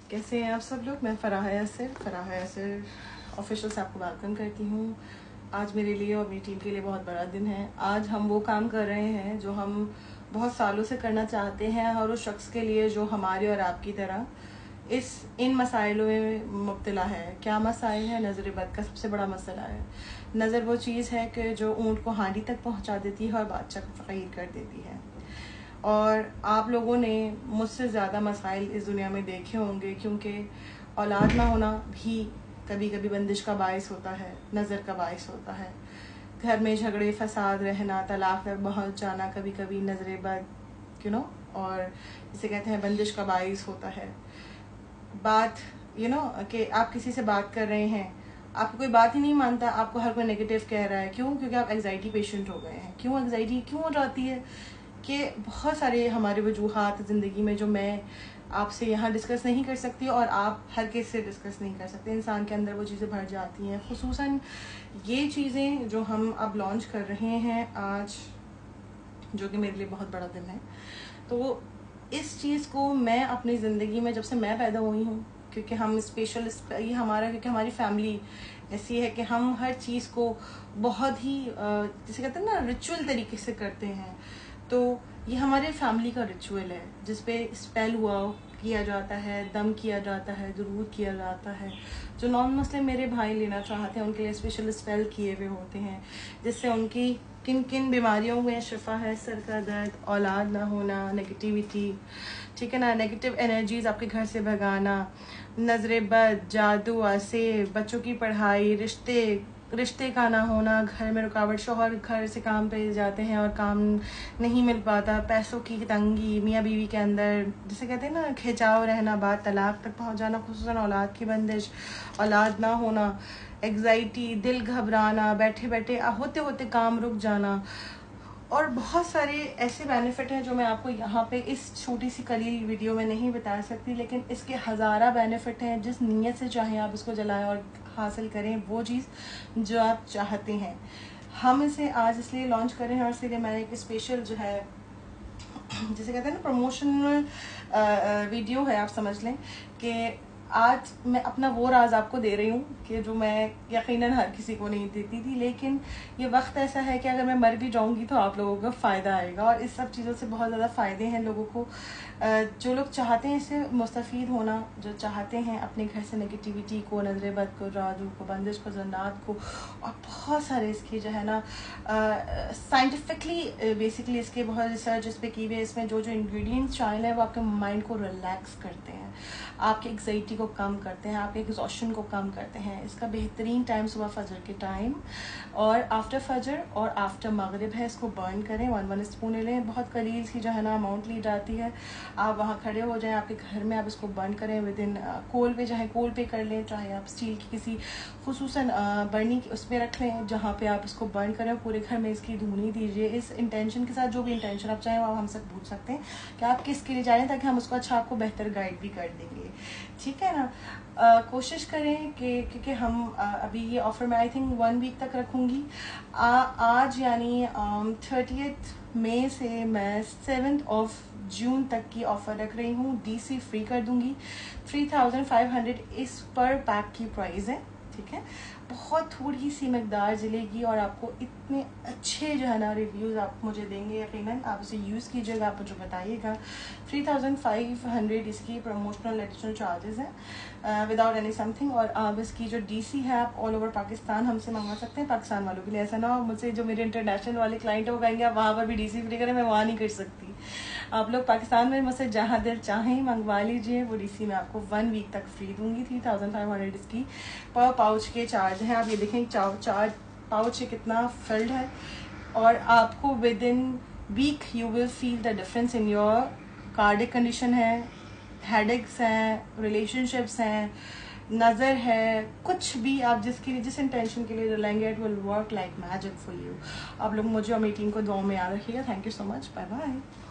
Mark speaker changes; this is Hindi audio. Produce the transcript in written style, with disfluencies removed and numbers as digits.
Speaker 1: कैसे हैं आप सब लोग। मैं फराह यासिर ऑफिशियल से आपको वेलकम करती हूँ। आज मेरे लिए और मेरी टीम के लिए बहुत बड़ा दिन है। आज हम वो काम कर रहे हैं जो हम बहुत सालों से करना चाहते हैं, और उस शख्स के लिए जो हमारे और आपकी तरह इन मसाइलों में मुब्तला है। क्या मसाइल है? नज़र बद का सबसे बड़ा मसला है। नज़र वो चीज़ है कि जो ऊँट को हांडी तक पहुँचा देती है और बादशाह को फ़कीर कर देती है। और आप लोगों ने मुझसे ज़्यादा मसाइल इस दुनिया में देखे होंगे, क्योंकि औलाद ना होना भी कभी कभी बंदिश का बायस होता है, नज़र का बायस होता है। घर में झगड़े फसाद रहना, तलाक तक पहुँच जाना कभी कभी नज़र बद और जिसे कहते हैं बंदिश का बायस होता है। बात कि आप किसी से बात कर रहे हैं, आपको कोई बात ही नहीं मानता, आपको हर कोई नेगेटिव कह रहा है। क्यों? क्योंकि आप एंग्जाइटी पेशेंट हो गए हैं। क्यों एंग्जाइटी क्यों हो जाती है? कि बहुत सारे हमारे वजूहात ज़िंदगी में जो मैं आपसे यहाँ डिस्कस नहीं कर सकती और आप हर किसी से डिस्कस नहीं कर सकते। इंसान के अंदर वो चीज़ें भर जाती हैं। खुसूसन ये चीज़ें जो हम अब लॉन्च कर रहे हैं आज, जो कि मेरे लिए बहुत बड़ा दिन है, तो इस चीज़ को मैं अपनी ज़िंदगी में जब से मैं पैदा हुई हूँ, क्योंकि हम स्पेशल ये हमारा, क्योंकि हमारी फैमिली ऐसी है कि हम हर चीज़ को बहुत ही जिसे कहते हैं ना रिचुअल तरीके से करते हैं। तो ये हमारे फैमिली का रिचुअल है जिस पे स्पेल किया जाता है, दम किया जाता है, दुरूद किया जाता है। जो नॉन मुस्लिम मेरे भाई लेना चाहते हैं उनके लिए स्पेशल स्पेल किए हुए होते हैं, जिससे उनकी किन किन बीमारियों में शिफा है। सर का दर्द, औलाद ना होना, नेगेटिविटी, ठीक है ना, नेगेटिव एनर्जीज आपके घर से भगाना, नजरे बद, जादू, आसे, बच्चों की पढ़ाई, रिश्ते का ना होना, घर में रुकावट, शौहर घर से काम पे जाते हैं और काम नहीं मिल पाता, पैसों की तंगी, मियाँ बीवी के अंदर जिसे कहते हैं ना खिंचाव रहना, बात तलाक तक पहुंच जाना, खुसूसन औलाद की बंदिश, औलाद ना होना, एग्जाइटी, दिल घबराना, बैठे बैठे होते होते काम रुक जाना, और बहुत सारे ऐसे बेनिफिट हैं जो मैं आपको यहाँ पे इस छोटी सी कलील वीडियो में नहीं बता सकती, लेकिन इसके हज़ारा बेनिफिट हैं। जिस नीयत से चाहें आप इसको जलाएं और हासिल करें वो चीज़ जो आप चाहते हैं। हम इसे आज इसलिए लॉन्च करें और इसलिए मैंने एक स्पेशल जो है जिसे कहते हैं ना प्रमोशनल वीडियो है, आप समझ लें कि आज मैं अपना वो राज आपको दे रही हूँ कि जो मैं यकीनन हर किसी को नहीं देती थी। लेकिन ये वक्त ऐसा है कि अगर मैं मर भी जाऊँगी तो आप लोगों को फ़ायदा आएगा, और इस सब चीज़ों से बहुत ज़्यादा फ़ायदे हैं लोगों को। जो लोग चाहते हैं इससे मुस्तफ़ीद होना, जो चाहते हैं अपने घर से नेगेटिविटी को, नज़र बद को, जादू को, बंदिश को, जन्नात को, और बहुत सारे इसके जो है ना साइंटिफिकली बेसिकली इसके बहुत रिसर्च इस पर की हुई है। इसमें जो जो इंग्रेडिएंट्स शामिल हैं वो आपके माइंड को रिलैक्स करते हैं, आपकी एग्जाइटी को कम करते हैं, आपके एग्जॉशन को कम करते हैं। इसका बेहतरीन टाइम सुबह फजर के टाइम और आफ्टर फजर और आफ्टर मगरिब है। इसको बर्न करें, 1 स्पून लें, बहुत कलील सी जो है ना अमाउंट ली जाती है। आप वहाँ खड़े हो जाएं आपके घर में, आप इसको बर्न करें विद इन कोल पे, चाहे कोल पे कर लें, चाहे आप स्टील की किसी खुसूसन बर्नी उस पर रख लें जहाँ पे आप इसको बर्न करें। पूरे घर में इसकी धुनी दीजिए इस इंटेंशन के साथ, जो भी इंटेंशन आप चाहें वो आप हमसे पूछ सकते हैं कि आप किसके लिए जा रहे हैं, ताकि हम उसको अच्छा आपको बेहतर गाइड भी कर देंगे, ठीक है ना। कोशिश करें कि क्योंकि हम अभी ये ऑफ़र मैं आई थिंक 1 वीक तक रखूँगी। आज यानी 30 मई से मैं 7 जून तक की ऑफ़र रख रही हूँ। DC फ्री कर दूँगी। 3500 इस पर पैक की प्राइस है, ठीक है। बहुत थोड़ी सी मकदार जलेगी और आपको इतने अच्छे जो है ना रिव्यूज़ आप मुझे देंगे, यकीनन आप इसे यूज़ कीजिएगा, आप मुझे बताइएगा। 3500 इसकी प्रमोशनल एडिशनल चार्जेस हैं विदाउट एनी समथिंग। और आप इसकी जो DC है आप ऑल ओवर पाकिस्तान हमसे मंगवा सकते हैं। पाकिस्तान वालों के लिए ऐसा ना हो मुझसे जो मेरे इंटरनेशनल वाले क्लाइंट हो कहेंगे आप वहाँ पर भी DC फ्री करें, मैं वहाँ नहीं कर सकती। आप लोग पाकिस्तान में मुझसे जहाँ दिल चाहें मंगवा लीजिए, वो DC में आपको 1 वीक तक फ्री दूंगी। 3500 इसकी पर पाउच के चार्ज हैं। आप ये देखें चार्ज पाउच कितना फिल्ड है, और आपको within week you will feel the difference in your cardiac condition है, हेडेक्स हैं, रिलेशनशिप्स हैं, नज़र है, कुछ भी आप जिस इंटेंशन के लिए लाएंगे it will work like magic for you. आप लोग मुझे और मेरी टीम को दुआ में याद रखिएगा। Thank you so much, bye bye.